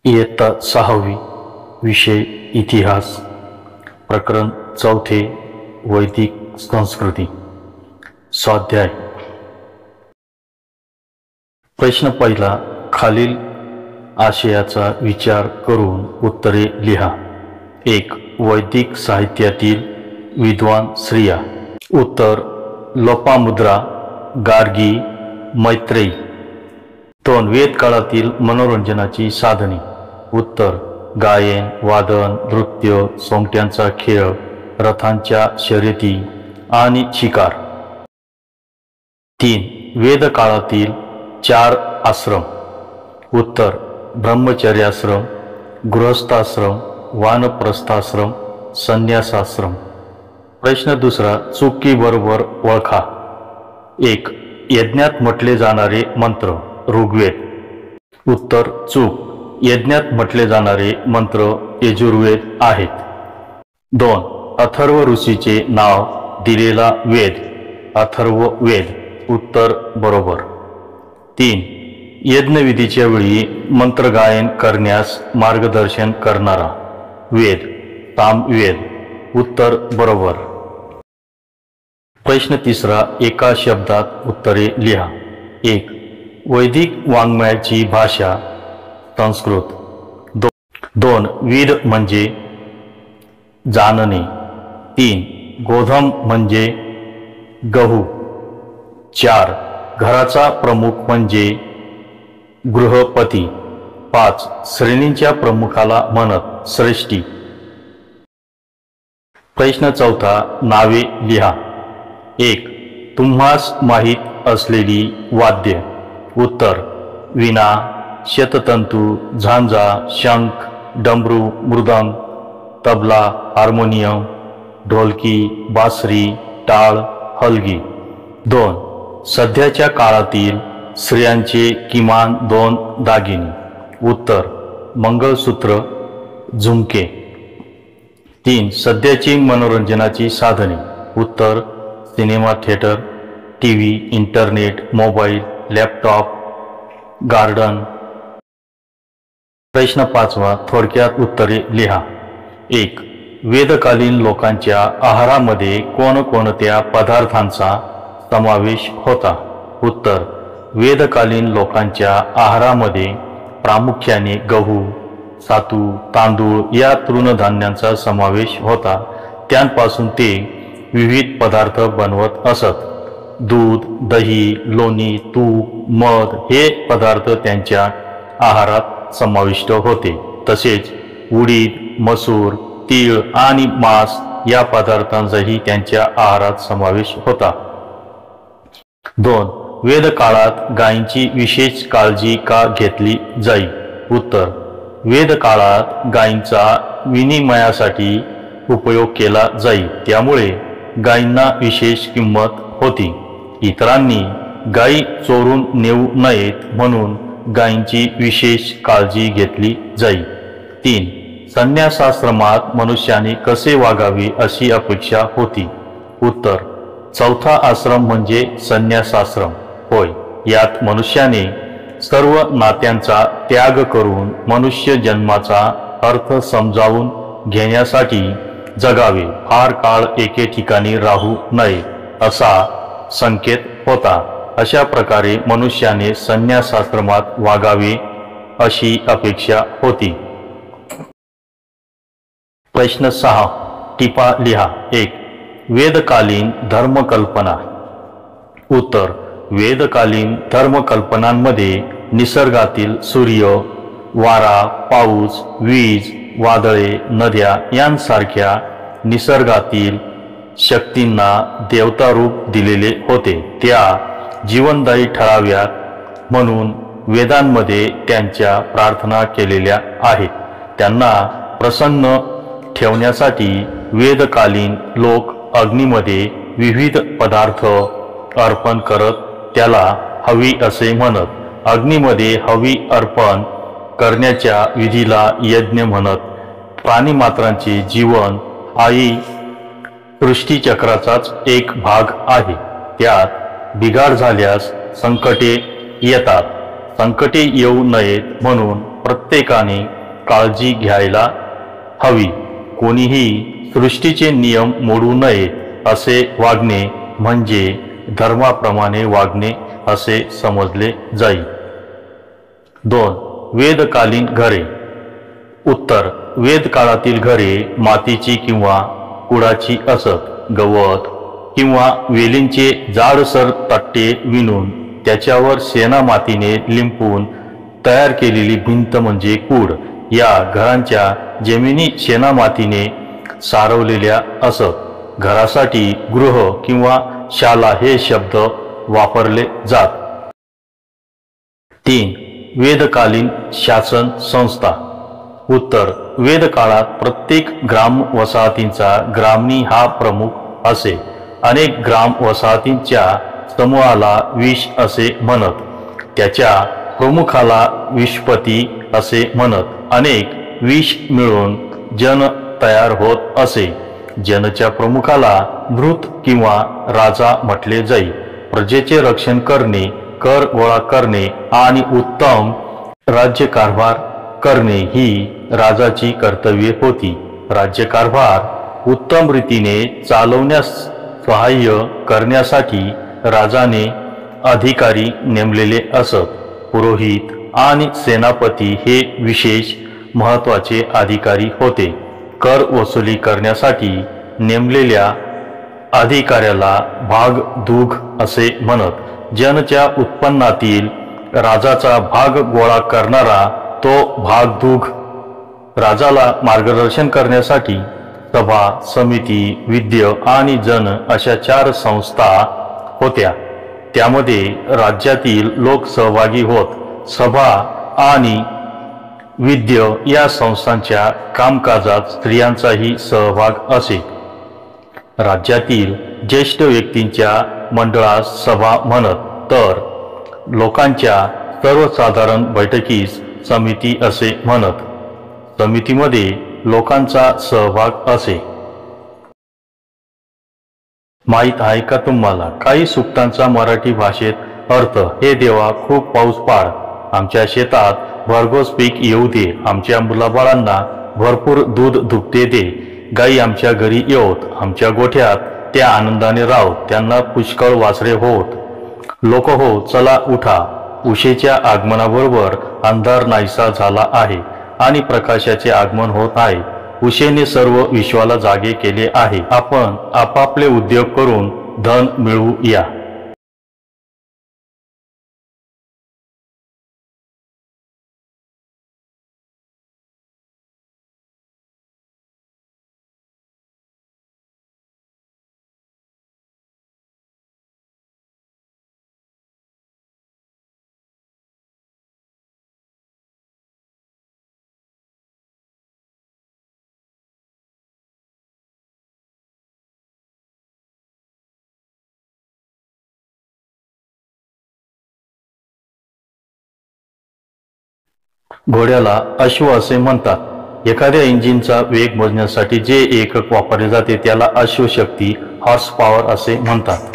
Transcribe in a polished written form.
इयत्ता 6वी विषय इतिहास प्रकरण 4 वैदिक संस्कृती स्वाध्याय प्रश्न पहिला खालील आशयाचा विचार करून उत्तरे लिहा। 1. वैदिक साहित्यातील विद्वान स्त्रिया। उत्तर लोपामुद्रा, गार्गी, मैत्रेयी। 2. वेद काळातील मनोरंजनाची साधने। उत्तर गायन, वादन, नृत्य, सोंगट्यांचा खेळ, रथांच्या शर्यती आणि शिकार। 3. वेद काळातील 4 आश्रम। उत्तर ब्रह्मचर्याश्रम, गृहस्थाश्रम, वानप्रस्थाश्रम, संन्यासाश्रम। प्रश्न दुसरा चुकी बरोबर ओळखा। 1. यज्ञात म्हटले जाणारे मंत्र ऋग्वेद। उत्तर चूक, यज्ञात म्हटले जाणारे मंत्र यजुर्वेद आहेत। 2. अथर्व ऋषीचे नाव दिलेला वेद अथर्ववेद। उत्तर बरोबर। 3. यज्ञविधीच्या वेळी मंत्रगायन करण्यास मार्गदर्शन करणारा वेद सामवेद। उत्तर बरोबर। प्रश्न तिसरा एका शब्दात उत्तरे लिहा। 1. वैदिक वाङ्मयाची भाषा संस्कृत। 2. वीर म्हणजे जाणणे। 3. गोधम म्हणजे गहू। 4. घराचा प्रमुख म्हणजे गृहपती। 5. श्रेणींच्या प्रमुखाला म्हणत श्रेष्ठी। प्रश्न चौथा नावे लिहा। 1. तुम्हास माहीत असलेली वाद्य। उत्तर वीणा, शततंतू, झांजा, शंख, डमरू, मृदंग, तबला, हार्मोनियम, ढोलकी, बासरी, टाळ, हलगी। 2. सध्याच्या काळातील स्त्रियांचे किमान 2 दागिने। उत्तर मंगळसूत्र, झुमके। 3. सध्याची मनोरंजनाची साधने। उत्तर cinema theatre, TV, internet, mobile, laptop, garden. प्रश्न 5वा थोडक्यात उत्तरे लिहा। 1. वेदकालीन लोकांच्या आहारामध्ये कोणकोणत्या पदार्थांचा समावेश होता। उत्तर वेदकालीन लोकांच्या आहारामध्ये प्रामुख्याने गहू, सातू, तांदूळ या तृणधान्यांचा समावेश होता। त्यांपासून ते विविध पदार्थ बनवत असत। दूध, दही, लोणी, तूप, मध हे पदार्थ त्यांच्या आहारात समाविष्ट होते। तसेच उडीद, मसूर, तीळ आणि मांस या पदार्थांचाही त्यांच्या आहारात समावेश होता। 2. वेद काळात गायींची विशेष काळजी का घेतली जाई। उत्तर वेद काळात गायींचा विनिमयासाठी उपयोग केला जाई, त्यामुळे गायींना विशेष किंमत होती। इतरांनी गायी चोरून नेऊ नयेत म्हणून गायींची विशेष काळजी घेतली जाई। 3. संन्यासाश्रमात मनुष्याने कसे वागावे अशी अपेक्षा होती। उत्तर चौथा आश्रम म्हणजे संन्यासाश्रम होय। यात मनुष्याने सर्व नात्यांचा त्याग करून मनुष्य जन्माचा अर्थ समजावून घेण्यासाठी जगावे, फार काळ एके ठिकाणी राहू नये असा संकेत होता। अशा प्रकारे मनुष्याने संन्यासाश्रमात वागावे अशी अपेक्षा होती। प्रश्न 6 टिपा लिहा। 1. वेदकालीन धर्मकल्पना। उत्तर वेदकालीन धर्मकल्पनांमध्ये निसर्गातील सूर्य, वारा, पाऊस, वीज, वादळे, नद्या यांसारख्या निसर्गातील शक्तींना देवतारूप दिलेले होते। त्या जीवनदायी ठराव्यात म्हणून वेदांमध्ये त्यांच्या प्रार्थना केलेल्या आहेत। त्यांना प्रसन्न ठेवण्यासाठी वेदकालीन लोक अग्नीमध्ये विविध पदार्थ अर्पण करत त्याला हवी असे म्हणत। अग्नीमध्ये हवी अर्पण करण्याच्या विधीला यज्ञ म्हणत। प्राणीमात्रांचे जीवन आई सृष्टीचक्राचाच एक भाग आहे। त्यात बिघाड झाल्यास संकटे येतात। संकटे येऊ नयेत म्हणून प्रत्येकाने काळजी घ्यायला हवी. कोणीही सृष्टीचे नियम मोडू नये असे वागणे म्हणजे धर्माप्रमाणे वागणे असे समजले जाईल. 2. वेदकालीन घरे. उत्तर. वेदकाळातील घरे मातीची किंवा कुडाची असत. गवत किंवा वेलींचे जाडसर तट्टे विणून त्याच्यावर शेणामातीने लिंपून तयार केलेली भिंत म्हणजे कूड. या घरांच्या जमिनी शेणामातीने सारवलेल्या असत. घरासाठी गृह किंवा शाला हे शब्द वापरले जात. 3. वेदकालीन शासन संस्था. उत्तर. वेदकाळात प्रत्येक ग्राम वसाहतींचा ग्रामणी हा प्रमुख असे. अनेक ग्राम वसाहतींच्या समूहाला विश असे म्हणत. त्याच्या प्रमुखाला विशपती असे म्हणत. अनेक विश मिळून जन तयार होत असे. जनच्या प्रमुखाला भृत किंवा राजा म्हटले जाई. प्रजेचे रक्षण करणे, कर गोळा करणे आणि उत्तम राज्यकारभार करणे ही राजाची कर्तव्ये होती. राज्यकारभार उत्तम रीतीने चालवण्यास सहाय्य करण्यासाठी राजाने अधिकारी नेमलेले असत. पुरोहित आणि सेनापती हे विशेष महत्त्वाचे अधिकारी होते. कर वसुली करण्यासाठी नेमलेल्या अधिकाऱ्याला भागदूग असे म्हणत. जनच्या उत्पन्नातील राजाचा भाग गोळा करणारा तो भागदूग. राजाला मार्गदर्शन करण्यासाठी सभा, समिती, विद्य आणि जन अशा 4 संस्था होत्या. त्यामध्ये राज्यातील लोक सहभागी होत. सभा आणि विद्य या संस्थांच्या कामकाजात स्त्रियांचाही सहभाग असे. राज्यातील ज्येष्ठ व्यक्तींच्या मंडळास सभा म्हणत, तर लोकांच्या सर्वसाधारण बैठकीस समिती असे म्हणत. समितीमध्ये लोकांचा सहभाग असे. माहीत आहे का तुम्हाला काही सुक्तांचा मराठी भाषेत अर्थ? हे देवा खूप पाऊस पाड, आमच्या शेतात भरघोस पीक येऊ दे, आमच्या मुलाबाळांना भरपूर दूध दुभते दे, गायी आमच्या घरी येवत, आमच्या गोठ्यात त्या आनंदाने राहत, त्यांना पुष्कळ वासरे होत. लोक हो, चला उठा, उशेच्या आगमनाबरोबर अंधार नाहीसा झाला आहे आणि प्रकाशाचे आगमन होत आहे. उशेने सर्व विश्वाला जागे केले आहे. आपण आपापले उद्योग करून धन मिळवू या. घोड्याला अश्व असे म्हणतात. एखाद्या इंजिनचा वेग मोजण्यासाठी जे एकक वापरले जाते त्याला अश्वशक्ती, हॉर्स पॉवर असे म्हणतात.